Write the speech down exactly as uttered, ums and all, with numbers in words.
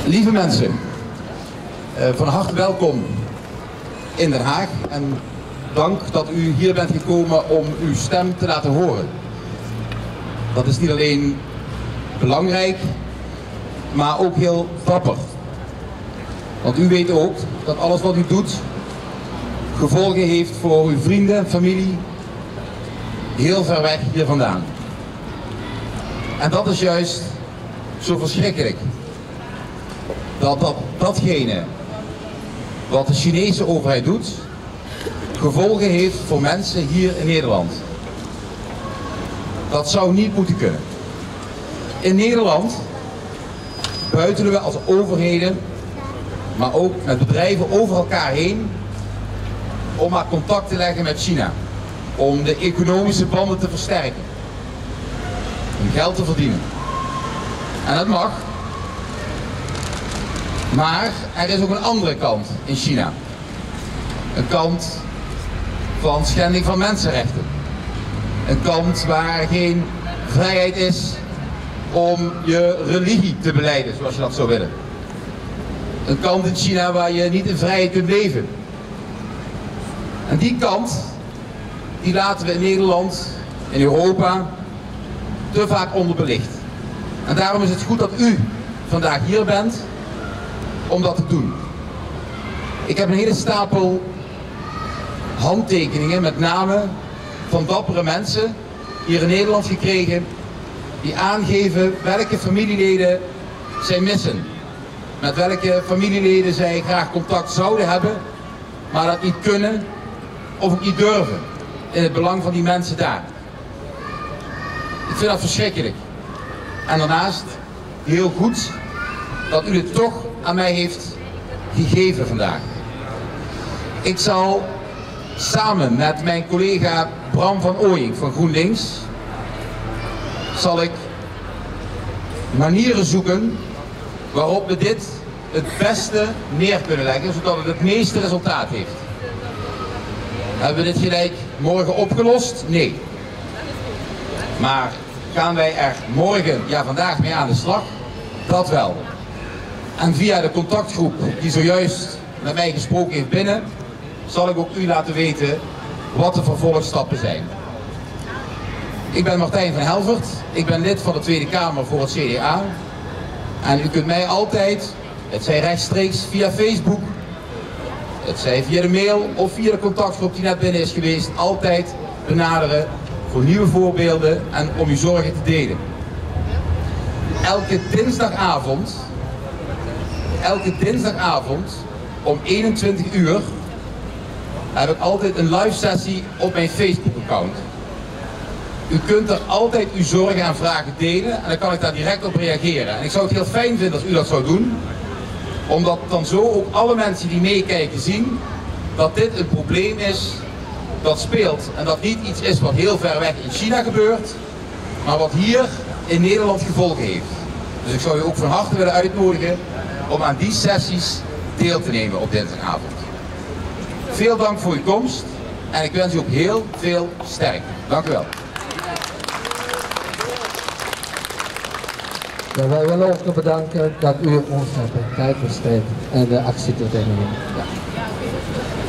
Lieve mensen, uh, van harte welkom in Den Haag en dank dat u hier bent gekomen om uw stem te laten horen. Dat is niet alleen belangrijk, maar ook heel dapper. Want u weet ook dat alles wat u doet gevolgen heeft voor uw vrienden en familie heel ver weg hier vandaan. En dat is juist zo verschrikkelijk. Dat, dat datgene wat de Chinese overheid doet, gevolgen heeft voor mensen hier in Nederland. Dat zou niet moeten kunnen. In Nederland buitelen we als overheden, maar ook met bedrijven over elkaar heen, om maar contact te leggen met China. Om de economische banden te versterken. Om geld te verdienen. En dat mag. Maar er is ook een andere kant in China. Een kant van schending van mensenrechten. Een kant waar geen vrijheid is om je religie te belijden, zoals je dat zou willen. Een kant in China waar je niet in vrijheid kunt leven. En die kant, die laten we in Nederland, in Europa, te vaak onderbelicht. En daarom is het goed dat u vandaag hier bent om dat te doen. Ik heb een hele stapel handtekeningen met namen van dappere mensen hier in Nederland gekregen die aangeven welke familieleden zij missen. Met welke familieleden zij graag contact zouden hebben, maar dat niet kunnen of ook niet durven in het belang van die mensen daar. Ik vind dat verschrikkelijk. En daarnaast heel goed dat u dit toch aan mij heeft gegeven vandaag. Ik zal samen met mijn collega Bram van Ooyink van GroenLinks zal ik manieren zoeken waarop we dit het beste neer kunnen leggen, zodat het het meeste resultaat heeft. Hebben we dit gelijk morgen opgelost? Nee. Maar gaan wij er morgen, ja vandaag mee aan de slag? Dat wel. En via de contactgroep die zojuist met mij gesproken heeft binnen, zal ik ook u laten weten wat de vervolgstappen zijn. Ik ben Martijn van Helvert, ik ben lid van de Tweede Kamer voor het C D A. En u kunt mij altijd, het zij rechtstreeks via Facebook, het zij via de mail of via de contactgroep die net binnen is geweest, altijd benaderen voor nieuwe voorbeelden en om uw zorgen te delen. Elke dinsdagavond, elke dinsdagavond om eenentwintig uur heb ik altijd een live sessie op mijn Facebook account. U kunt er altijd uw zorgen en vragen delen en dan kan ik daar direct op reageren. En ik zou het heel fijn vinden als u dat zou doen, omdat dan zo ook alle mensen die meekijken zien dat dit een probleem is dat speelt. En dat niet iets is wat heel ver weg in China gebeurt, maar wat hier in Nederland gevolgen heeft. Dus ik zou u ook van harte willen uitnodigen om aan die sessies deel te nemen op dinsdagavond. Veel dank voor uw komst en ik wens u ook heel veel sterkte. Dank u wel. Ja, wij willen ook bedanken dat u ons hebt tijd besteed en de actie te nemen. Ja.